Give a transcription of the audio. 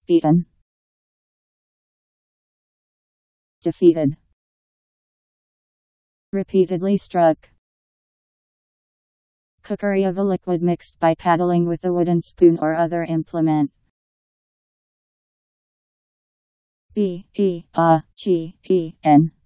beaten, defeated, repeatedly struck. Cookery of a liquid mixed by paddling with a wooden spoon or other implement. Beaten.